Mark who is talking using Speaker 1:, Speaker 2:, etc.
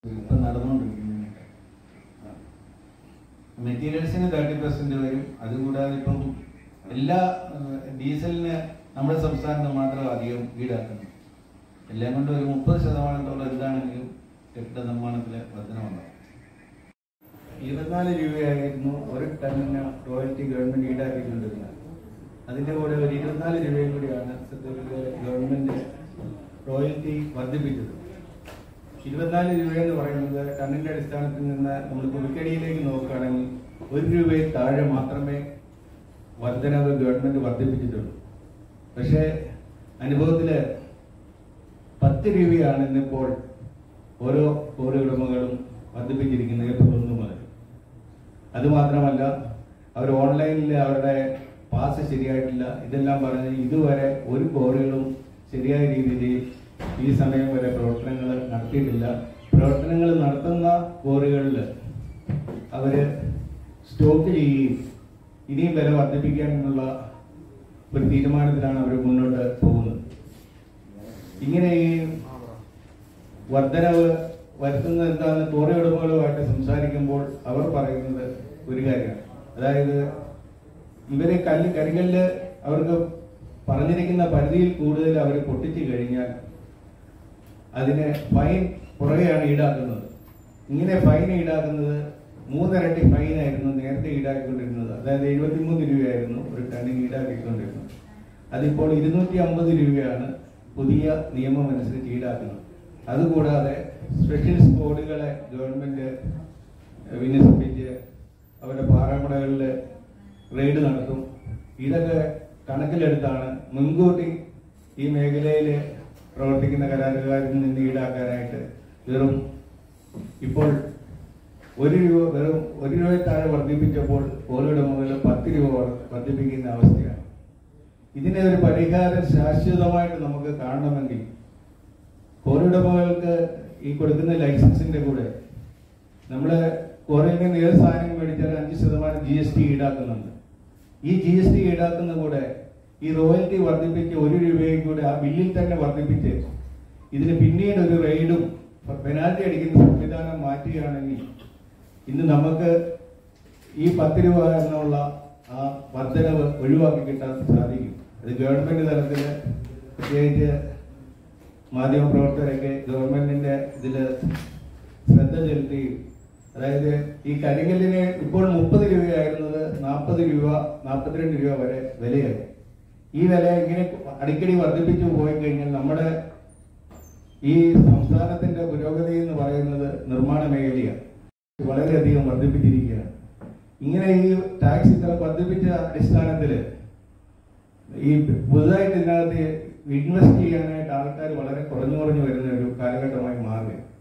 Speaker 1: ഇപ്പം നടന്നുകൊണ്ടിരിക്കുന്നത്. മെറ്റീരിയൽസിന് 30% വരും. അതുകൂടാതെ ഇപ്പം എല്ലാ ഡീസലിന് നമ്മുടെ സംസ്ഥാനത്ത് മാത്രം അധികം ഈടാക്കുന്നു. എല്ലാം കൊണ്ട് ഒരു 30% എന്താണെങ്കിലും കെട്ടിട നിർമ്മാണത്തിൽ വർധനമുണ്ടാകും.
Speaker 2: 24 രൂപയായിരുന്നു ഒരു ടണ്ണിന് റോയൽറ്റി ഗവൺമെന്റ് ഈടാക്കിക്കൊണ്ടിരുന്നത്. അതിന്റെ കൂടെ ഒരു 24 രൂപയും കൂടിയാണ് സത്യത്തിൽ ഗവൺമെന്റ് റോയൽറ്റി വർദ്ധിപ്പിച്ചത്. 24 രൂപ എന്ന് പറയുന്നത് ടണ്ണിന്റെ അടിസ്ഥാനത്തിൽ നിന്ന് നമ്മൾ പുതുക്കടിയിലേക്ക് നോക്കുകയാണെങ്കിൽ 1 രൂപയിൽ താഴെ മാത്രമേ വർധനവ് ഗവൺമെന്റ് വർദ്ധിപ്പിച്ചിട്ടുള്ളൂ. പക്ഷേ അനുഭവത്തില് 10 രൂപയാണ് ഇന്നിപ്പോൾ ഓരോ കോറി ഉടമകളും വർദ്ധിപ്പിച്ചിരിക്കുന്നത് ഏപ്രിൽ 1 മുതൽ. അതുമാത്രമല്ല, അവർ ഓൺലൈനിൽ അവരുടെ പാസ് ശരിയായിട്ടില്ല, ഇതെല്ലാം പറഞ്ഞ് ഇതുവരെ ഒരു കോറികളും ശരിയായ രീതിയിൽ ഈ സമയം വരെ പ്രവർത്തനങ്ങൾ നടത്തിയിട്ടില്ല. പ്രവർത്തനങ്ങൾ നടത്തുന്ന കോറികളിൽ അവര് സ്റ്റോക്ക് ചെയ്യുകയും ഇനിയും വില വർദ്ധിപ്പിക്കാനുള്ള ഒരു തീരുമാനത്തിലാണ് അവർ മുന്നോട്ട് പോകുന്നത്. ഇങ്ങനെ ഈ വർധനവ് വരുത്തുന്നത് എന്താണെന്ന് കോറി ഉടമകളുമായിട്ട് സംസാരിക്കുമ്പോൾ അവർ പറയുന്നത് ഒരു കാര്യമാണ്. അതായത് ഇവരെ കരികല്ല് അവർക്ക് പറഞ്ഞിരിക്കുന്ന പരിധിയിൽ കൂടുതൽ അവർ പൊട്ടിച്ചു കഴിഞ്ഞാൽ അതിന് ഫൈൻ പുറകെയാണ് ഈടാക്കുന്നത്. ഇങ്ങനെ ഫൈൻ ഈടാക്കുന്നത് 3 ഇരട്ടി ഫൈനായിരുന്നു നേരത്തെ ഈടാക്കിക്കൊണ്ടിരുന്നത്. അതായത് 73 രൂപയായിരുന്നു ഒരു ടണ്ണിന് ഈടാക്കിക്കൊണ്ടിരുന്നത്. അതിപ്പോൾ 250 രൂപയാണ് പുതിയ നിയമം അനുസരിച്ച് ഈടാക്കുന്നത്. അതുകൂടാതെ സ്പെഷ്യൽ സ്ക്വാഡുകളെ ഗവൺമെന്റ് വിന്യസിപ്പിച്ച് അവരുടെ പാറമടകളിൽ റെയ്ഡ് നടത്തും. ഇതൊക്കെ കണക്കിലെടുത്താണ് മുൻകൂട്ടി ഈ മേഖലയിൽ പ്രവർത്തിക്കുന്ന കരാറുകാരിൽ നിന്ന് ഈടാക്കാനായിട്ട് ഇപ്പോൾ 1 രൂപയിൽ താഴെ വർദ്ധിപ്പിച്ചപ്പോൾ കോറി ഉടമകൾ 10 രൂപ വർദ്ധിപ്പിക്കുന്ന അവസ്ഥയാണ്. ഇതിനെ ഒരു പരിഹാരം ശാശ്വതമായിട്ട് നമുക്ക് കാണണമെങ്കിൽ കോറി ഉടമകൾക്ക് ഈ കൊടുക്കുന്ന ലൈസൻസിന്റെ കൂടെ നമ്മള് കോറിയിൽ നിന്ന് ഏത് സാധനം മേടിച്ചാൽ 5% GST ഈടാക്കുന്നുണ്ട്. ഈ GST ഈടാക്കുന്ന കൂടെ ഈ റോയൽറ്റി വർദ്ധിപ്പിച്ച് 1 രൂപയും കൂടെ ആ ബില്ലിൽ തന്നെ വർദ്ധിപ്പിച്ച് ഇതിന് പിന്നീട് ഒരു റെയ്ഡും പെനാൽറ്റി അടിക്കുന്ന സംവിധാനം മാറ്റുകയാണെങ്കിൽ ഇന്ന് നമുക്ക് ഈ 10 രൂപ എന്നുള്ള ആ വർധനവ് ഒഴിവാക്കി കിട്ടാൻ സാധിക്കും. അത് ഗവൺമെന്റ് തലത്തില് പ്രത്യേകിച്ച് മാധ്യമപ്രവർത്തകരൊക്കെ ഗവൺമെന്റിന്റെ ഇതില് ശ്രദ്ധ ചെലുത്തുകയും, അതായത് ഈ കരികല്ലിന് ഇപ്പോൾ 30 രൂപയായിരുന്നത് 40 രൂപ 42 രൂപ വരെ വിലയായി. ഈ വില ഇങ്ങനെ അടിക്കടി വർദ്ധിപ്പിച്ചു പോയി കഴിഞ്ഞാൽ നമ്മുടെ ഈ സംസ്ഥാനത്തിന്റെ പുരോഗതി എന്ന് പറയുന്നത് നിർമ്മാണ മേഖലയാണ് വളരെയധികം വർദ്ധിപ്പിച്ചിരിക്കുകയാണ്. ഇങ്ങനെ ഈ ടാക്സ് ഇത്ര വർദ്ധിപ്പിച്ച അടിസ്ഥാനത്തില് ഈ പുതുതായിട്ട് ഇതിനകത്ത് ഇൻവെസ്റ്റ് ചെയ്യാനായിട്ട് ആൾക്കാർ വളരെ കുറഞ്ഞു വരുന്ന ഒരു കാലഘട്ടമായി മാറുകയാണ്.